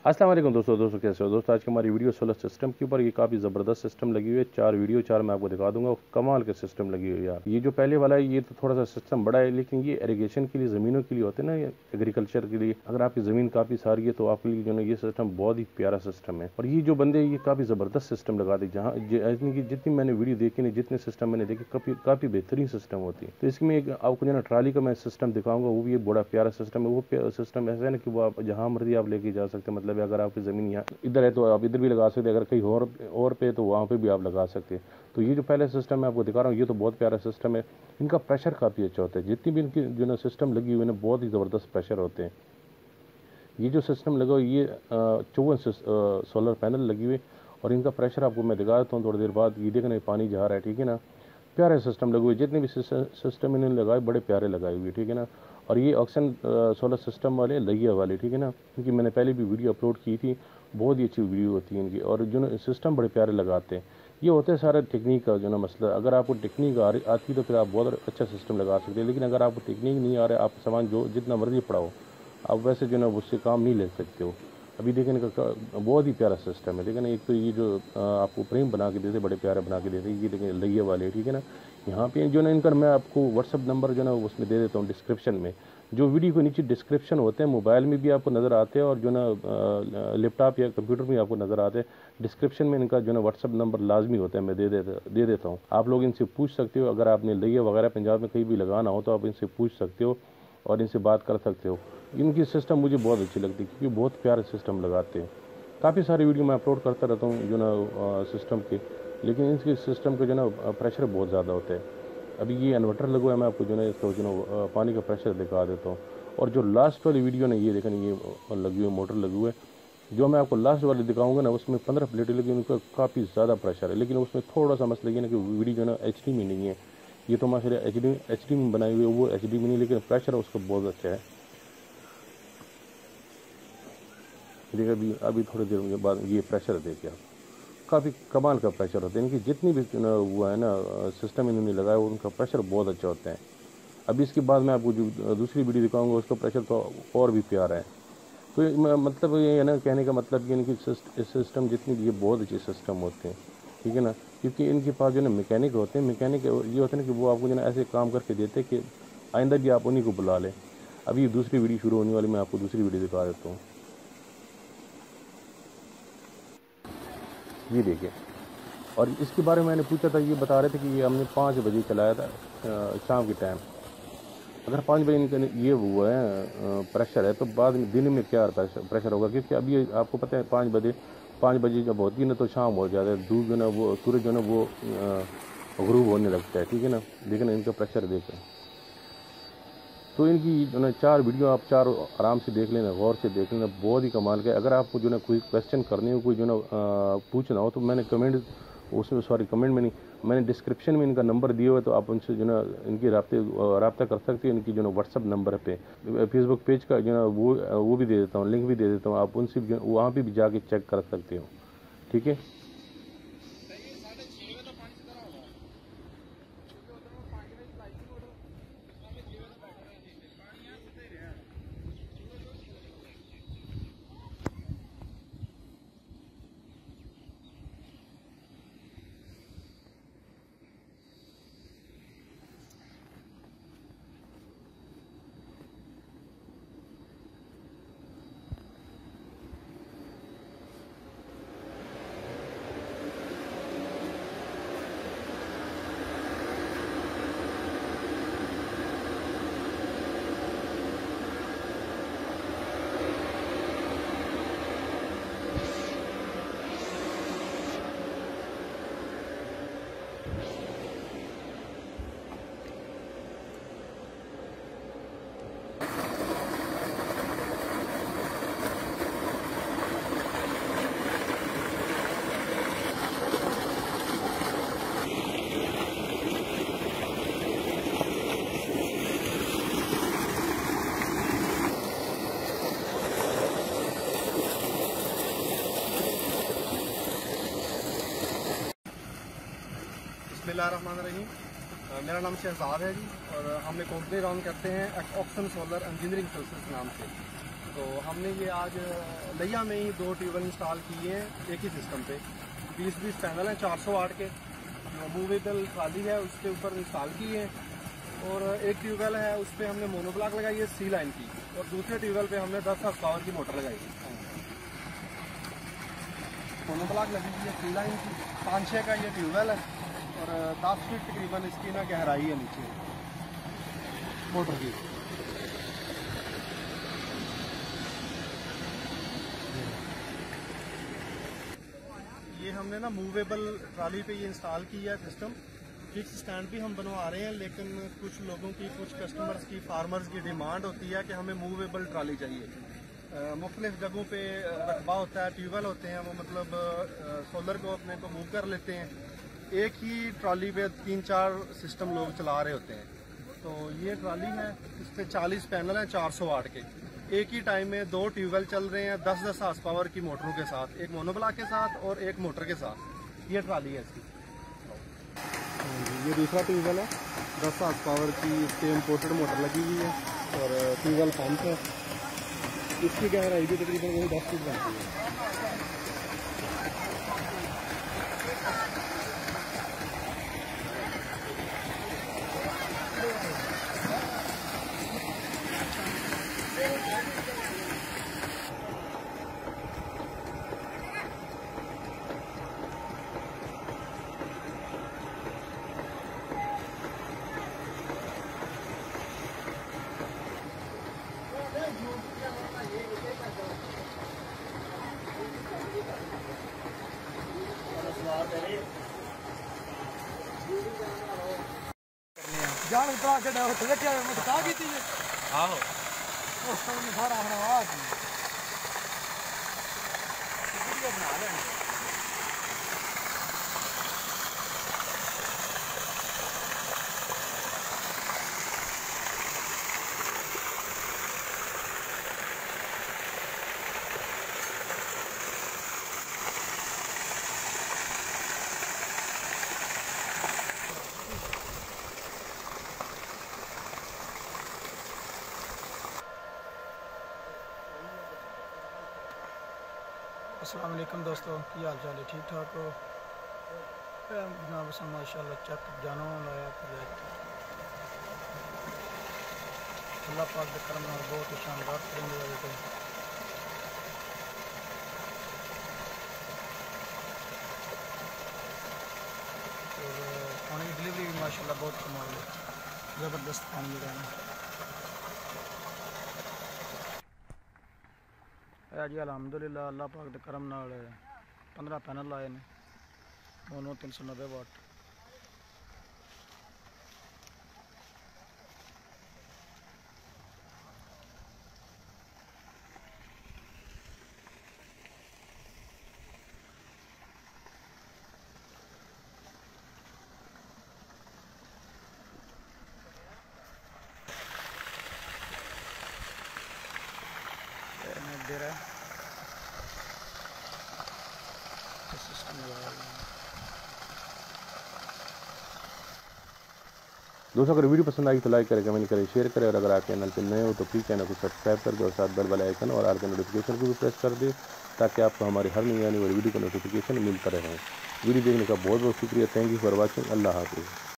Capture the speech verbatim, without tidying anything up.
अस्सलाम वालेकुम दोस्तों दोस्तों कैसे हो दोस्तों। आज की हमारी वीडियो सोलर सिस्टम के ऊपर ये काफ़ी ज़बरदस्त सिस्टम लगी हुई है। चार वीडियो चार मैं आपको दिखा दूंगा। कमाल के सिस्टम लगी हुई है यार। ये जो पहले वाला है ये तो थोड़ा सा सिस्टम बड़ा है, लेकिन ये इरिगेशन के लिए ज़मीनों के लिए होते हैं ना, ये एग्रीकल्चर के लिए। अगर आपकी ज़मीन काफ़ी सारी है तो आपके लिए जो है ये सिस्टम बहुत ही प्यारा सिस्टम है। और ये जो बंदे ये काफ़ी ज़बरदस्त सिस्टम लगा दी, जहाँ की जितनी मैंने वीडियो देखी नहीं, जितने सिस्टम मैंने देखे काफ़ी काफ़ी बेहतरीन सिस्टम होती है। तो इसमें एक आपको जो है ट्राली का मैं सिस्टम दिखाऊंगा, वो भी एक बड़ा प्यारा सिस्टम है। वो सिस्टम ऐसा है ना कि वो आप जहाँ मर्जी आप लेके जा सकते हैं। मतलब अगर आपकी ज़मीन यहाँ इधर है तो आप इधर भी लगा सकते हैं, अगर कहीं और और पे तो वहाँ पे भी आप लगा सकते हैं। तो ये जो पहले सिस्टम मैं आपको दिखा रहा हूँ ये तो बहुत प्यारा सिस्टम है। इनका प्रेशर काफ़ी अच्छा होता है। जितनी भी इनकी जो ना सिस्टम लगी हुई है ना, बहुत ही ज़बरदस्त प्रेशर होते हैं। ये जो सिस्टम लगा हुआ ये चौवन सोलर पैनल लगी हुई, और इनका प्रेशर आपको मैं दिखा देता हूँ थोड़ी देर बाद। ये देखना पानी जा रहा है, ठीक है ना। प्यारे सिस्टम लगे हुए, जितने भी सिस्टम इन्होंने लगाए बड़े प्यारे लगाए हुए, ठीक है ना। और ये ऑक्सन सोलर सिस्टम वाले लगिया वाले, ठीक है ना, क्योंकि मैंने पहले भी वीडियो अपलोड की थी। बहुत ही अच्छी वीडियो होती है इनकी, और जो ना सिस्टम बड़े प्यारे लगाते हैं। ये होता है सारा टेक्निक का जो ना मसला। अगर आपको टेक्निक आ रही आती तो फिर आप बहुत अच्छा सिस्टम लगा सकते हैं, लेकिन अगर आपको टेक्निक नहीं आ रहा है, आप सामान जो जितना मर्जी पढ़ाओ आप वैसे जो ना उससे काम नहीं ले सकते हो। अभी देखें इनका बहुत ही प्यारा सिस्टम है, लेकिन एक तो ये जो आपको फ्रेम बना के देते बड़े प्यारे बना के देते, ये देखें लगिया वाले, ठीक है ना। यहाँ पे जो ना इनका मैं आपको व्हाट्सअप नंबर जो ना उसमें दे देता हूँ डिस्क्रिप्शन में। जो वीडियो के नीचे डिस्क्रिप्शन होते हैं मोबाइल में भी आपको नज़र आते हैं, और जो ना लैपटॉप या कंप्यूटर में आपको नज़र आते हैं। डिस्क्रिप्शन में इनका जो ना व्हाट्सअप नंबर लाजमी होता है, मैं दे देता दे देता हूँ। आप लोग इनसे पूछ सकते हो। अगर आपने लगिया वगैरह पंजाब में कहीं भी लगाना हो तो आप इनसे पूछ सकते हो और इनसे बात कर सकते हो। इनकी सिस्टम मुझे बहुत अच्छी लगती है, क्योंकि बहुत प्यारे सिस्टम लगाते हैं। काफ़ी सारी वीडियो मैं अपलोड करता रहता हूँ जो ना सिस्टम के, लेकिन इसके सिस्टम का जो ना प्रेशर बहुत ज़्यादा होता है। अभी ये इन्वर्टर लगा है, मैं आपको जो ना इसका जो ना पानी का प्रेशर दिखा देता हूँ। और जो लास्ट वाली वीडियो ना ये देखें, ये लगी हुई मोटर लगी हुई है। जो मैं आपको लास्ट वाली दिखाऊंगा ना उसमें पंद्रह प्लेटें लगी, उनका काफ़ी ज़्यादा प्रेशर है। लेकिन उसमें थोड़ा सा मसला ये ना कि वीडियो जो ना एच डी में नहीं है। ये तो माशाल्लाह एच डी एच डी में बनाई हुई है, वो एच डी में नहीं, लेकिन प्रेशर उसका बहुत अच्छा है। देखिए अभी अभी थोड़ी देर के बाद ये प्रेशर देखिए आप, काफ़ी कमाल का प्रेशर होता है। इनकी जितनी भी हुआ है ना सिस्टम इन्होंने लगाया उनका प्रेशर बहुत अच्छा होता है। अभी इसके बाद मैं आपको जो दूसरी वीडियो दिखाऊंगा उसका प्रेशर तो और भी प्यारा है। तो मतलब ये है ना, कहने का मतलब कि इनकी सिस्टम जितनी भी ये बहुत अच्छे सिस्टम होते हैं, ठीक है ना। क्योंकि इनके पास जो ना मैकेनिक होते हैं, मैकेनिक ये होते हैं ना कि वो आपको जो ना ऐसे काम करके देते हैं कि आइंदा भी आप उन्हीं को बुला लें। अभी दूसरी वीडियो शुरू होने वाली, मैं आपको दूसरी वीडियो दिखा देता हूँ। ये देखिए, और इसके बारे में मैंने पूछा था, ये बता रहे थे कि ये हमने पाँच बजे चलाया था शाम के टाइम। अगर पाँच बजे इनका ये हुआ है प्रेशर है, तो बाद में दिन में क्या प्रेशर होगा। क्योंकि अभी आपको पता है पाँच बजे पाँच बजे जब होती है ना तो शाम हो जाता है, धूप जो ना वो सूरज जो ना वो गुरूब होने लगता है, ठीक है ना। लेकिन इनका प्रेशर देखें। तो इनकी जो ना चार वीडियो आप चार आराम से देख लेना, गौर से देख लेना, बहुत ही कमाल का है। अगर आपको जो ना कोई क्वेश्चन करने हो, कोई जो ना पूछना हो, तो मैंने कमेंट उसमें सॉरी कमेंट में नहीं, मैंने डिस्क्रिप्शन में इनका नंबर दिया हुआ है, तो आप उनसे जो ना इनकी राब्ते रब्ता कर सकते हो। इनकी जो ना व्हाट्सअप नंबर पे, फेसबुक पेज का जो ना वो वो भी दे देता हूँ, लिंक भी दे देता हूँ। आप उनसे भी वहाँ पर भी जाके चेक कर सकते हो, ठीक है। बिस्मिल्लाहिर्रहमानिर्रहीम। मेरा नाम शहजाद है जी, और हम एक कंपनी रन करते हैं ऑक्सन सोलर इंजीनियरिंग सर्विसेज नाम से। तो हमने ये आज लिया में ही दो ट्यूबवेल इंस्टॉल किए हैं एक ही सिस्टम पे। बीस बीस पैनल हैं चार सौ वाट के, मूवेबल ट्राली है उसके ऊपर इंस्टॉल किए हैं। और एक ट्यूबवेल है उस पर हमने मोनोब्लॉक लगाई है सी लाइन की, और दूसरे ट्यूबवेल पे हमने दस हॉर्स पावर की मोटर लगाई है। मोनोब्लॉक लगी हुई है सी लाइन की, पाँच छः का ये ट्यूबवेल है और दस फीट तकरीबन इसकी ना गहराई है नीचे मोटर की। ये हमने ना मूवेबल ट्राली पे ये इंस्टॉल किया है सिस्टम। फिक्स स्टैंड भी हम बनवा रहे हैं, लेकिन कुछ लोगों की, कुछ कस्टमर्स की, फार्मर्स की डिमांड होती है कि हमें मूवेबल ट्राली चाहिए। मुख्तलिफ जगहों पे रकबा होता है, ट्यूबवेल होते हैं, वो मतलब सोलर को अपने को मूव कर लेते हैं। एक ही ट्राली पे तीन चार सिस्टम लोग चला रहे होते हैं। तो ये ट्राली है, इस पर चालीस पैनल हैं चार सौ वाट के। एक ही टाइम में दो ट्यूबवेल चल रहे हैं दस दस हार्स पावर की मोटरों के साथ, एक मोनोब्लॉक के साथ और एक मोटर के साथ। ये ट्राली है इसकी। ये दूसरा ट्यूबवेल है, दस हार्स पावर की इस पर इम्पोर्टेड मोटर लगी हुई है और ट्यूबवेल पंप है। इसकी गहराई भी तकरीबन वही दस फीट बनती है। जान उतरा के डर तो क्या मैं बता की थी। आहो उस समय सारा हमारा आवाज वीडियो बना लें। अस्सलाम वालेकुम दोस्तों, की हाल चाल है? ठीक ठाक हो? जनाब सब माशाल्लाह चक जानो लाया प्रोजेक्ट अल्लाह पाक के करम नाल बहुत ही शानदार करेंगे वाले थे। और पानी की डिलीवरी भी माशाल्लाह बहुत कमाल है, ज़बरदस्त पानी मिल रहा है। जी अलहमदुलिल्लाह अल्लाह पाक के करम नाल पंद्रह पैनल लाए ने, दोनों तीन सौ नब्बे वाट। दे रहा है सिस्टम लगाया गया। दोस्तों अगर वीडियो पसंद आई तो लाइक करें, कमेंट करें, शेयर करें, और अगर आप चैनल पर नए हो तो प्लीज़ चैनल को सब्सक्राइब करके और साथ बेल वाला आइकन और आल के नोटिफिकेशन को भी प्रेस कर दें, ताकि आपको हमारी हर नई आने वाली वीडियो का नोटिफिकेशन मिलता रहे। वीडियो देखने का बहुत बहुत शुक्रिया। Thank you for watching. अल्लाह हाफिज़।